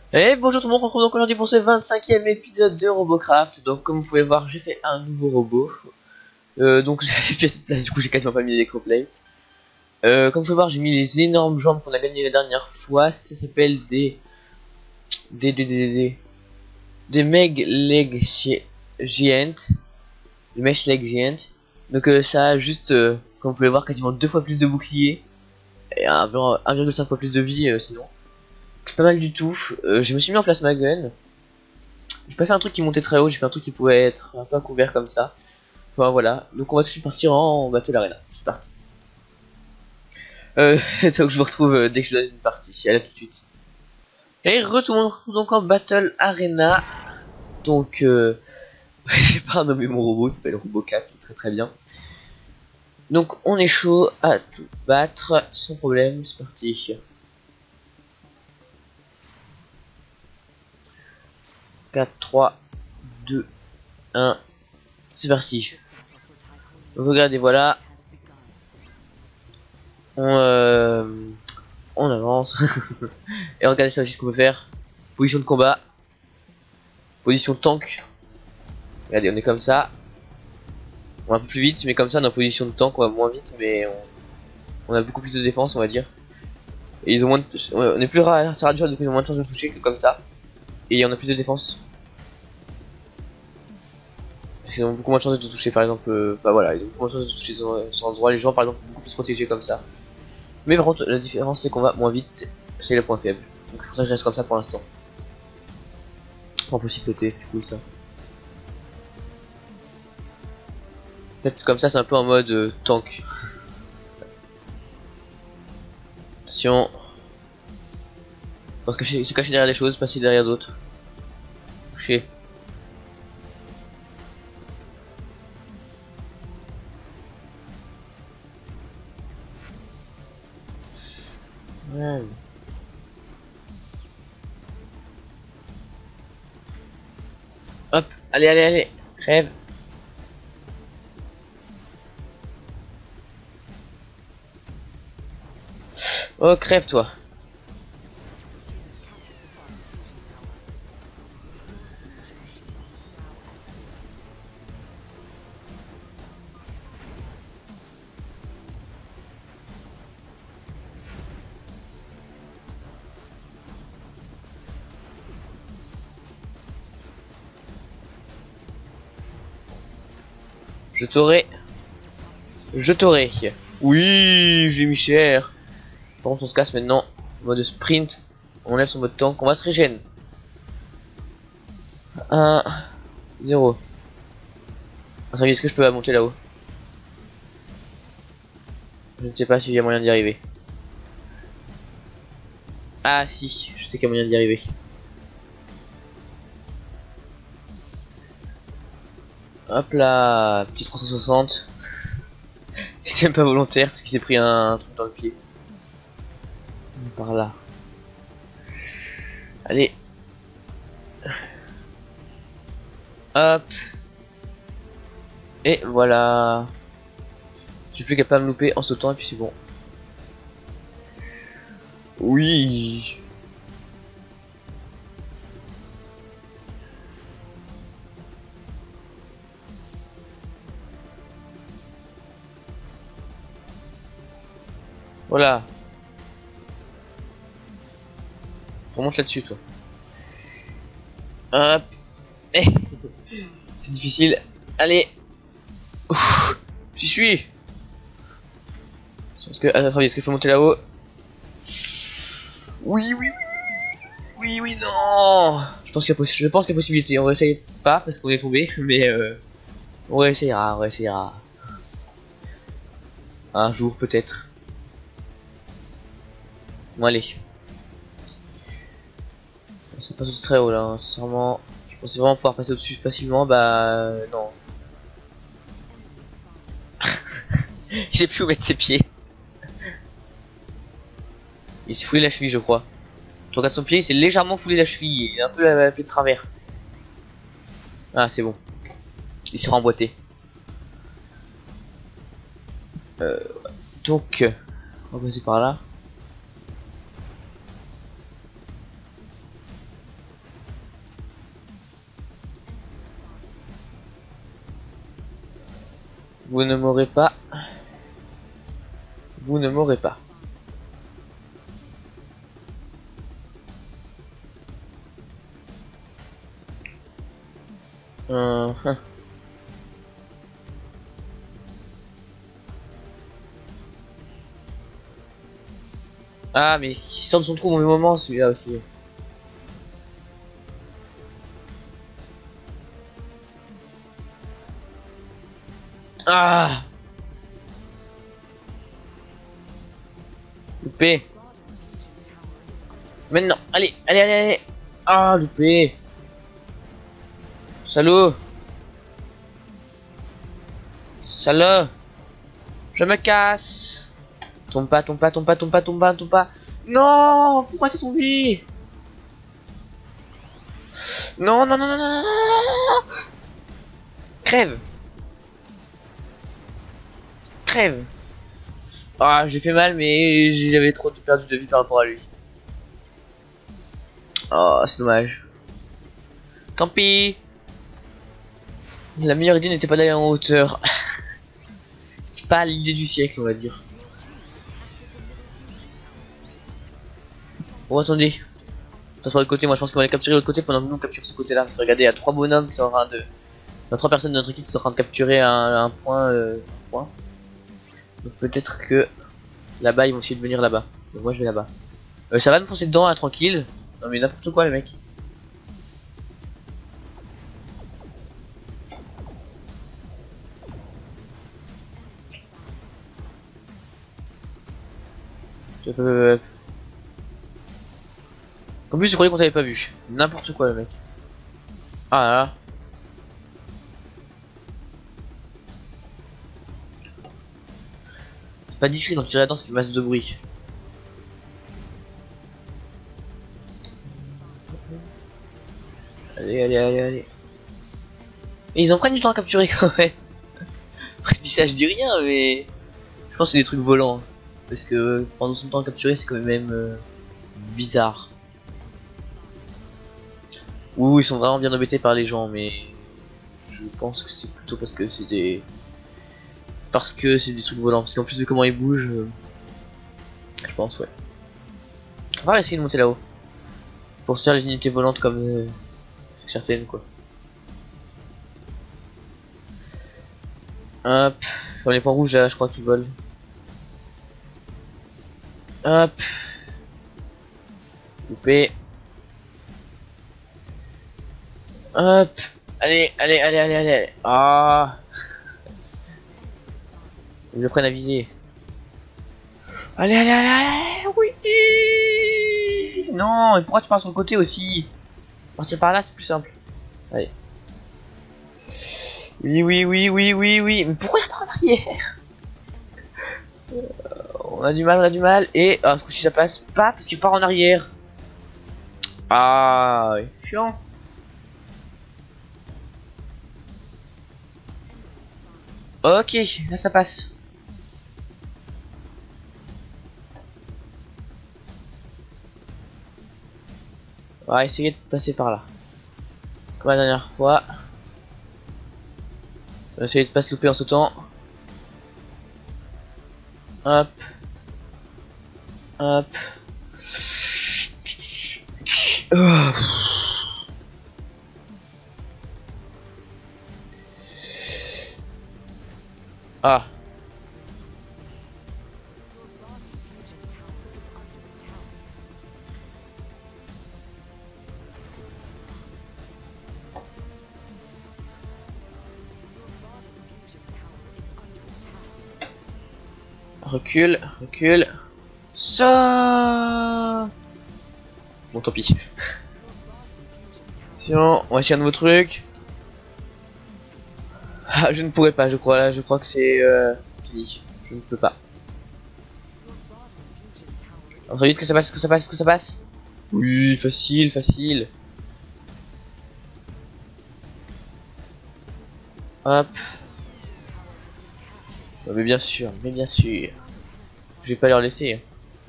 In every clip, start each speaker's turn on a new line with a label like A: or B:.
A: Et bonjour tout le monde, on se retrouve donc aujourd'hui pour ce 25e épisode de Robocraft. Donc comme vous pouvez le voir, j'ai fait un nouveau robot. Donc j'avais fait cette place, du coup j'ai quasiment pas mis l'électroplate. Comme vous pouvez voir, j'ai mis les énormes jambes qu'on a gagné la dernière fois. Ça s'appelle des Meg Leg Giant. Des Mesh Leg Giant. Donc ça a juste, comme vous pouvez voir, quasiment 2 fois plus de boucliers. Et 1,5 fois plus de vie sinon. C'est pas mal du tout. Je me suis mis en place ma gun. J'ai pas fait un truc qui montait très haut, j'ai fait un truc qui pouvait être un peu couvert comme ça. Enfin voilà, donc on va tout de suite partir en Battle Arena. C'est parti. C'est là où je vous retrouve dès que je suis dans une partie. Allez, tout de suite. Et retournons donc en Battle Arena. Donc, j'ai pas renommé mon robot, il s'appelle Robocat, c'est très très bien. Donc on est chaud à tout battre sans problème, c'est parti. 4, 3, 2, 1, c'est parti. Donc regardez, voilà. On avance. Et regardez ça aussi ce qu'on peut faire. Position de combat. Position tank. Regardez, on est comme ça. On va un peu plus vite, mais comme ça, on est en position de tank, on va moins vite, mais on a beaucoup plus de défense, on va dire. Et ils ont moins de... On est plus rare, ça rassure, donc ils ont moins de chances de toucher que comme ça. Et on a plus de défense. Parce qu'ils ont beaucoup moins de chances de toucher, par exemple. Bah voilà, ils ont beaucoup moins de chances de toucher dans cet endroit. Les gens, par exemple, sont beaucoup plus protégés comme ça. Mais par contre, la différence, c'est qu'on va moins vite. C'est le point faible. Donc c'est pour ça que je reste comme ça pour l'instant. On peut aussi sauter, c'est cool ça. En fait, comme ça, c'est un peu en mode tank. Attention. Faut se cacher derrière des choses, passer derrière d'autres. Toucher. Ouais. Hop, allez, allez, allez. Crève. Oh, crève toi. Je t'aurai. Je t'aurai. Oui, j'ai mis cher. Par contre, on se casse maintenant. Mode sprint. On lève son mode tank. On va se régène. 1, 0. Attends, est-ce que je peux monter là-haut? Je ne sais pas s'il y a moyen d'y arriver. Ah si, je sais qu'il y a moyen d'y arriver. Hop là, petit 360. C'était même pas volontaire parce qu'il s'est pris un truc dans le pied. Par là. Allez. Hop. Et voilà. J'ai plus qu'à pas me louper en sautant et puis c'est bon. Oui. Voilà. Remonte là-dessus toi. Hop. Eh. C'est difficile. Allez. J'y suis. Est-ce que, est-ce que je peux monter là-haut? Oui, oui, oui. Oui, oui, non. Je pense qu'il y a possibilité. On va essayer pas parce qu'on est tombé, mais on réessayera, on réessayera. Un jour peut-être. Bon allez. Ça passe au très haut là, hein. Sincèrement. Je pensais vraiment pouvoir passer au-dessus facilement, bah non. Il sait plus où mettre ses pieds. Il s'est foulé la cheville je crois. Tu regardes son pied, il s'est légèrement foulé la cheville, il est un peu la pied de travers. Ah c'est bon. Il s'est remboîté. Donc, on va passer par là. Vous ne m'aurez pas. Vous ne m'aurez pas. Hum. Ah mais il sort de son trou au mauvais moment celui-là aussi. Ah, loupé. Maintenant, allez, allez, allez, allez. Ah, loupé. Salaud. Salaud. Je me casse. Tombe pas, tombe pas, tombe pas, tombe pas, tombe pas, tombe pas. Non, pourquoi t'es tombé? Non, non, non, non, non, non, non, non. Crève. Crève. Ah, j'ai fait mal, mais j'avais trop perdu de vie par rapport à lui. Oh, c'est dommage. Tant pis. La meilleure idée n'était pas d'aller en hauteur. C'est pas l'idée du siècle, on va dire. Oh, attendez. Passe par le côté, moi je pense qu'on va aller capturer l'autre côté pendant que nous on capture ce côté là. Parce que regardez, il y a 3 bonhommes qui sont en train de. Il y a 3 personnes de notre équipe qui sont en train de capturer un point, point. Donc peut-être que là-bas ils vont essayer de venir là-bas. Donc moi je vais là-bas. Ça va me foncer dedans là, tranquille. Non mais n'importe quoi les mecs. En plus je croyais qu'on t'avait pas vu. N'importe quoi le mec. Ah là là. C'est pas discret donc tirer là-dedans ça fait masse de bruit. Allez, allez, allez, allez. Et ils en prennent du temps à capturer quand même. Après je dis ça, je dis rien mais... Je pense que c'est des trucs volants. Parce que prendre son temps à capturer c'est quand même bizarre. Ouh, ils sont vraiment bien embêtés par les gens mais... Je pense que c'est plutôt parce que c'est des... Parce que c'est des trucs volants. Parce qu'en plus de comment ils bougent... Je pense ouais. On va essayer de monter là-haut. Pour se faire les unités volantes comme... certaines quoi. Hop, comme les points rouges là, je crois qu'ils volent. Hop, loupé. Hop, allez, allez, allez, allez, allez. Ah, ils le prennent à viser. Allez, allez, allez, allez, oui. Non, et pourquoi tu pars sur le côté aussi? Partir par là, c'est plus simple. Allez. Oui, oui, oui, oui, oui, oui. Mais pourquoi il part en arrière? On a du mal, on a du mal. Et ce coup-ci ça passe pas parce qu'il part en arrière. Ah, ouais. Chiant. Ok, là ça passe. On va essayer de passer par là. Comme la dernière fois. On va essayer de pas se louper en sautant. Hop. Hop. Oh. Ah. Recule, recule. Ça. Bon, tant pis. Sinon, on va chercher un nouveau truc. Ah, je ne pourrais pas, je crois. Là, je crois que c'est fini. Je ne peux pas. Enfin, est-ce que ça passe, est-ce que ça passe, est-ce que ça passe? Oui, facile, facile. Hop. Oh, mais bien sûr, mais bien sûr. Je vais pas leur laisser.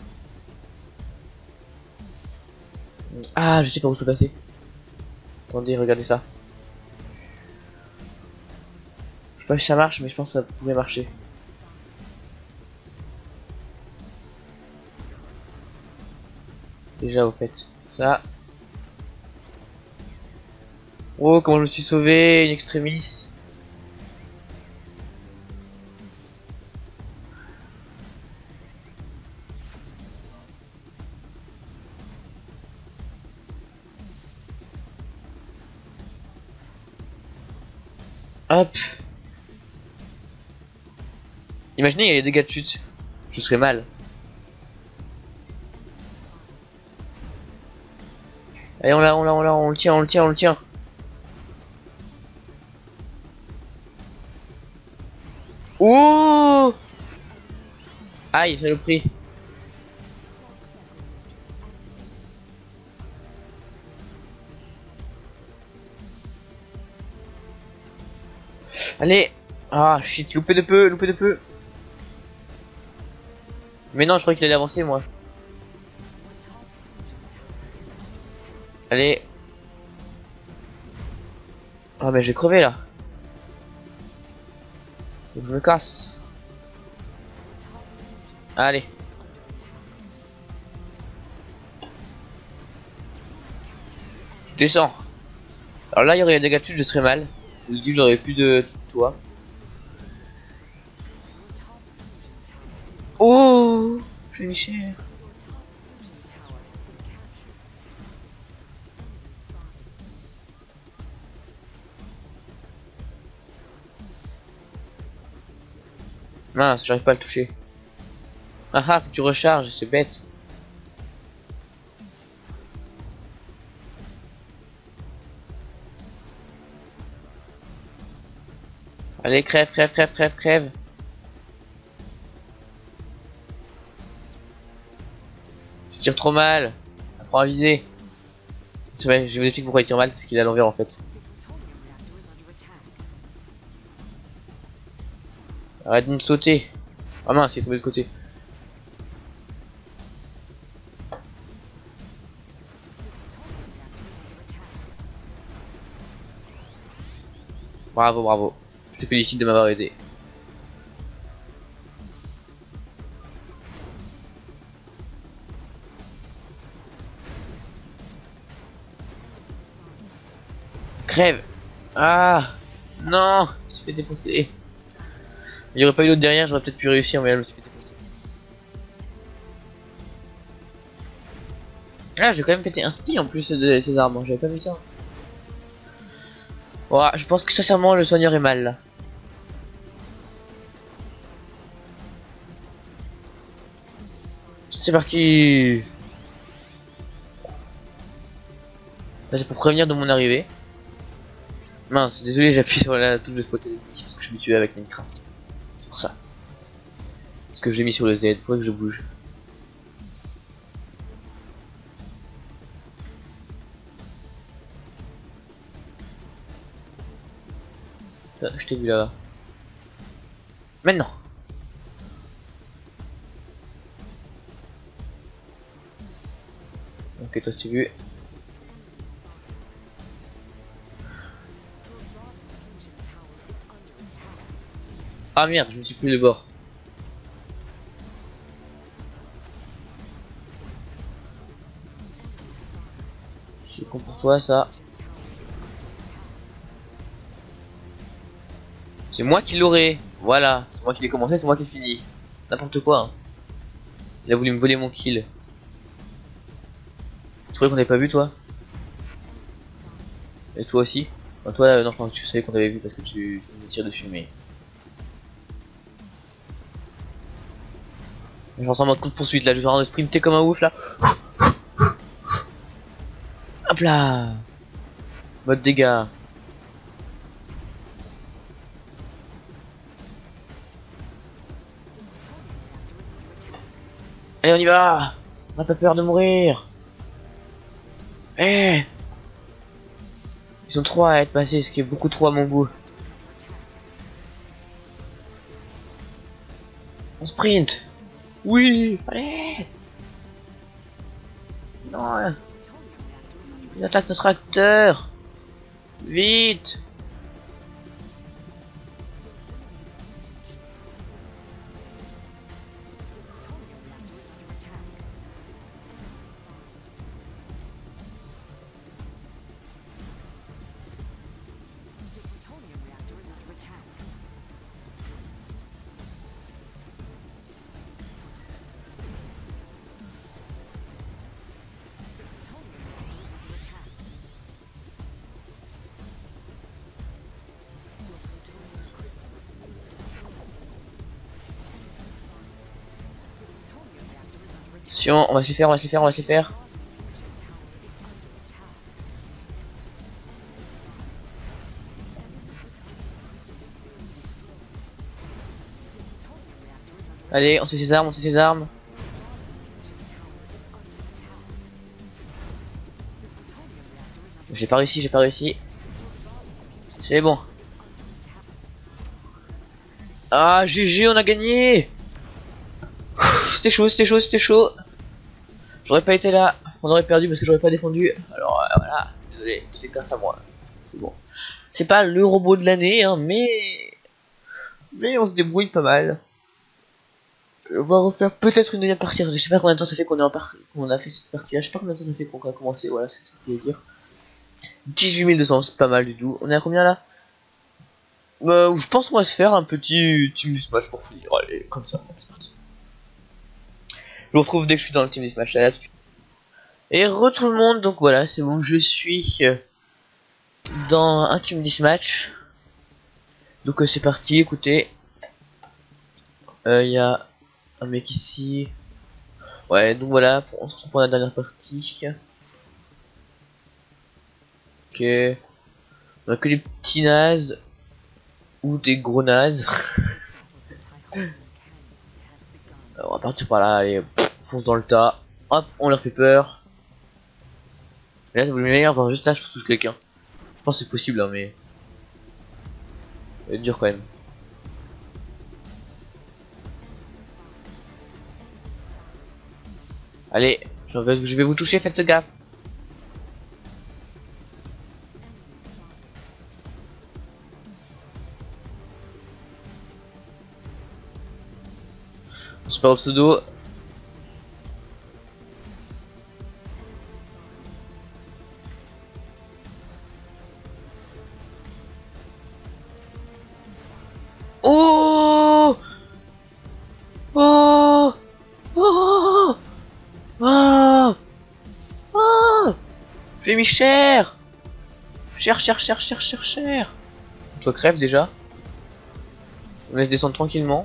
A: Ah, je sais pas où je peux passer. Attendez, regardez ça. Je pas si ça marche, mais je pense que ça pourrait marcher. Déjà au fait, ça. Oh, comment je me suis sauvé, une extremis. Hop. Imaginez, il y a les dégâts de chute. Je serais mal. Allez, on le tient, on le tient, on le tient. Ouh. Aïe, ça le prix. Allez. Ah, shit, loupé de peu, loupé de peu. Mais non, je croyais qu'il allait avancer, moi. Allez. Ah, mais j'ai crevé, là. Faut que je me casse. Allez. Je descends. Alors là, il y aurait des dégâts de chute, je serais mal. Je vous dis que j'aurais plus de toi. Oh, j'ai mis cher. Mince, j'arrive pas à le toucher. Ah ah, faut que tu recharges, c'est bête. Allez, crève, crève, crève, crève, crève. Tu tires trop mal. Apprends à viser. C'est vrai, je vous explique pourquoi il tire mal, parce qu'il est à l'envers en fait. Arrête de me sauter. Ah mince, il est tombé de côté. Bravo, bravo. Je te félicite de m'avoir aidé. Crève. Ah non, je me suis fait défoncer. Il n'y aurait pas eu l'autre derrière, j'aurais peut-être pu réussir, mais elle me s'est fait défoncer. Ah, j'ai quand même pété un split en plus de ces armes, j'avais pas vu ça. Voilà, je pense que sincèrement le soigneur est mal là. C'est parti. C'est pour prévenir de mon arrivée. Mince, désolé, j'appuie sur la touche de spotter parce que je me tué avec Minecraft. C'est pour ça. Parce que je l'ai mis sur le Z, faut que je bouge. Ah, je t'ai vu là-bas. Maintenant. Ok, toi tu vu. Ah merde, je me suis pris le bord. C'est con pour toi ça. C'est moi qui l'aurai. Voilà, c'est moi qui l'ai commencé, c'est moi qui l'ai fini. N'importe quoi. Hein. Il a voulu me voler mon kill. Tu croyais qu'on n'avait pas vu toi? Et toi aussi? Enfin, toi non, je pense que tu savais qu'on t'avait vu parce que tu me tires dessus, mais... Je ressens en mode coup de poursuite là, je suis en train de sprinter comme un ouf là. Hop là. Mode dégâts. Allez, on y va. On n'a pas peur de mourir. Eh. Ils sont trois à être passés, ce qui est beaucoup trop à mon goût. On sprint. Oui. Allez. Non. Ils attaquent notre acteur. Vite. On va se les faire, on va se les faire, on va se les faire. Allez, on se fait ses armes, on se fait ses armes. J'ai pas réussi, j'ai pas réussi. C'est bon. Ah, GG, on a gagné. C'était chaud, c'était chaud, c'était chaud. J'aurais pas été là, on aurait perdu parce que j'aurais pas défendu. Alors voilà, désolé, c'était grâce à moi. C'est bon. C'est pas le robot de l'année, hein, mais on se débrouille pas mal. On va refaire peut-être une deuxième partie. Je sais pas combien de temps ça fait qu'on a fait cette partie là. Je sais pas combien de temps ça fait qu'on a commencé. Voilà, c'est ce que je voulais dire. 18 200, c'est pas mal du tout. On est à combien là? Je pense qu'on va se faire un petit team Smash pour finir. Allez, comme ça, c'est parti. Je vous retrouve dès que je suis dans le team Smash. Là, tout de suite. Et re tout le monde, donc voilà, c'est bon, je suis dans un team Match. Donc c'est parti, écoutez. Il y a un mec ici. Ouais, donc voilà, on se retrouve pour la dernière partie. Ok. On a que les petits nazes. Ou des gros nazes. On va partir par là, allez, fonce dans le tas. Hop, on leur fait peur. Et là, ça vaut le meilleur, enfin, juste là, je touche quelqu'un. Je pense que c'est possible, hein, mais... ça va être dur quand même. Allez, je vais vous toucher, faites gaffe. Super pseudo. Oh oh oh oh oh, j'ai mis cher. Cher. Toi crève déjà. On laisse descendre tranquillement.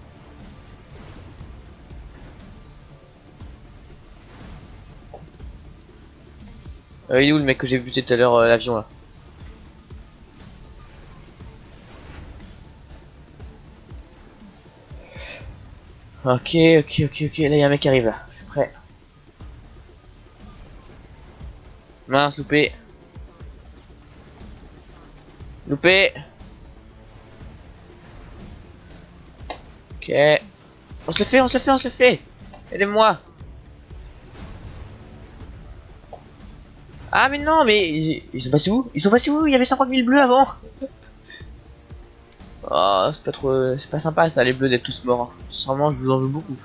A: Il est où le mec que j'ai buté tout à l'heure, l'avion là? Ok, là il y a un mec qui arrive là, je suis prêt. Mince, loupé. Ok. On se le fait. Aidez-moi. Ah mais non, mais ils sont passés où? Il y avait 50 000 bleus avant. Oh, c'est pas sympa ça, les bleus d'être tous morts. Sincèrement, je vous en veux beaucoup.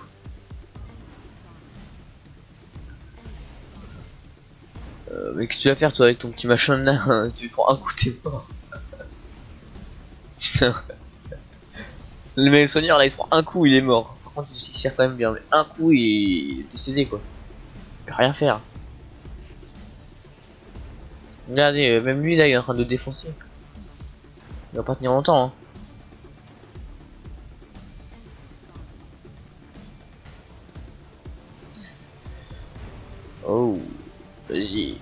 A: Mais qu'est-ce que tu vas faire toi avec ton petit machin là? Tu prends un coup, t'es mort. Putain. Le mec soigneur là, il se prend un coup, il est mort. Par contre, il sert quand même bien, mais un coup, il est décédé quoi. Il peut rien faire. Regardez, même lui là, il est en train de défoncer. Il va pas tenir longtemps. Hein. Oh, vas-y.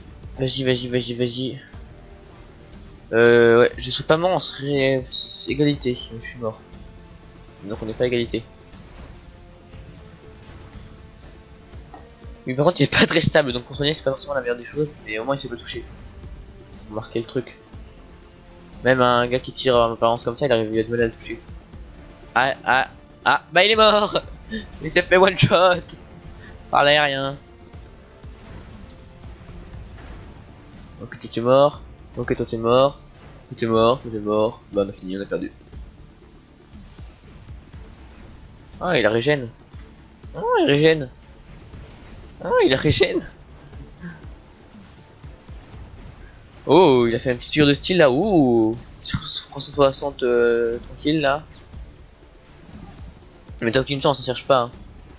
A: Ouais, je serais pas mort, on serait égalité. Je suis mort. Donc on n'est pas égalité. Mais par contre, il est pas très stable, donc contrôler c'est pas forcément la meilleure des choses, mais au moins il s'est pas touché. On va marquer le truc. Même un gars qui tire en apparence comme ça, il a du mal à le toucher. Ah, bah il est mort. Il s'est fait one shot par l'aérien. Ok, toi t'es mort. Ok, toi t'es mort. Toi t'es mort. Bah on a fini, on a perdu. Ah, il a régène. Ah, il régène. Ah, il a régène. Oh, il a fait un petit tir de style là. Ouh, 360 tranquille là. Mais t'as aucune chance, on cherche pas. Hein.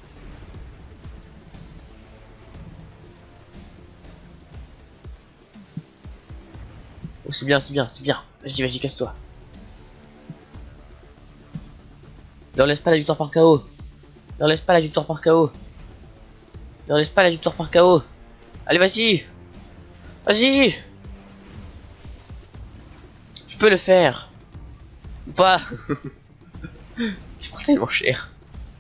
A: Oh, c'est bien. Vas-y, casse-toi. Leur laisse pas la victoire par KO. Leur laisse Ne laisse pas la victoire par KO. Allez, vas-y. Vas-y. Je peux le faire. Ou pas. Tu prends tellement cher.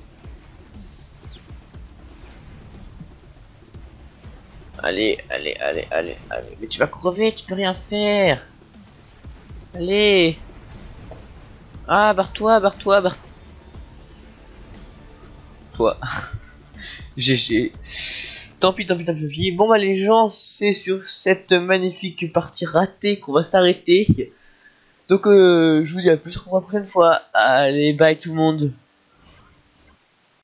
A: Allez, allez, allez, allez, allez. Mais tu vas crever, tu peux rien faire. Allez. Ah, barre-toi, barre-toi, barre-toi. GG. Tant pis, tant pis, tant pis, tant pis. Bon bah les gens, c'est sur cette magnifique partie ratée qu'on va s'arrêter. Donc je vous dis à plus, on se revoit la prochaine fois. Allez, bye tout le monde.